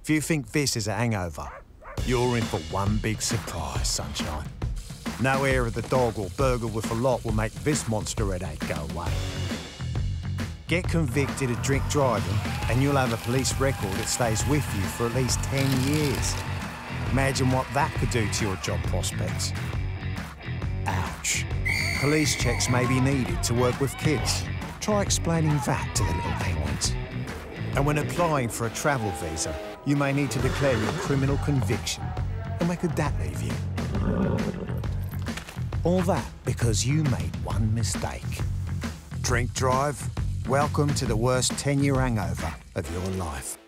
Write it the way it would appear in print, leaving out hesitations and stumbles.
If you think this is a hangover, you're in for one big surprise, sunshine. No hair of the dog or burger with a lot will make this monster headache go away. Get convicted of drink driving and you'll have a police record that stays with you for at least 10 years. Imagine what that could do to your job prospects. Ouch. Police checks may be needed to work with kids. Try explaining that to the little penguins. And when applying for a travel visa, you may need to declare your criminal conviction. And where could that leave you? All that because you made one mistake. Drink drive? Welcome to the worst 10-year hangover of your life.